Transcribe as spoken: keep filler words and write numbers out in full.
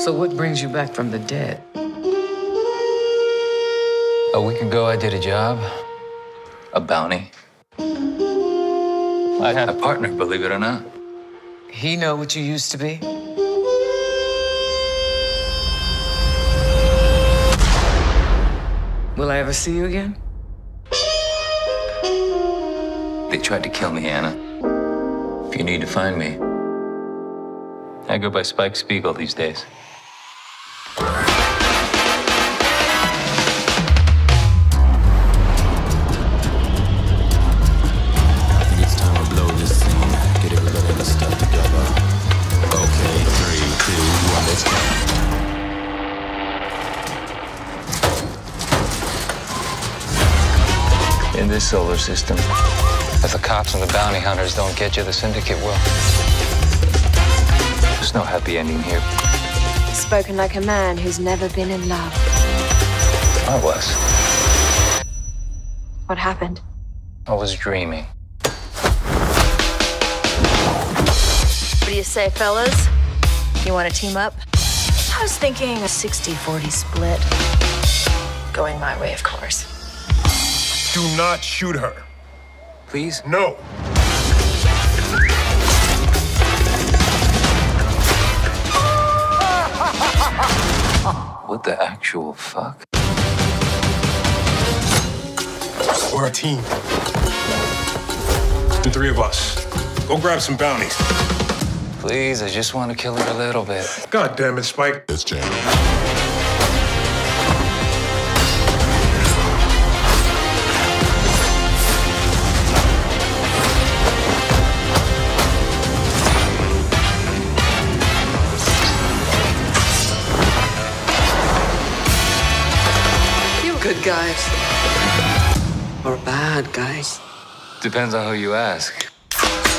So what brings you back from the dead? A week ago, I did a job, a bounty. I had a partner, believe it or not. He know what you used to be? Will I ever see you again? They tried to kill me, Anna. If you need to find me, I go by Spike Spiegel these days. In this solar system, if the cops and the bounty hunters don't get you, the syndicate will. There's no happy ending here. Spoken like a man who's never been in love. I was. What happened? I was dreaming. What do you say, fellas? You want to team up? I was thinking a sixty forty split. Going my way, of course. Do not shoot her. Please? No. What the actual fuck? We're a team. The three of us. Go grab some bounties. Please, I just want to kill her a little bit. God damn it, Spike. It's jam. Good guys. Or bad guys. Depends on who you ask.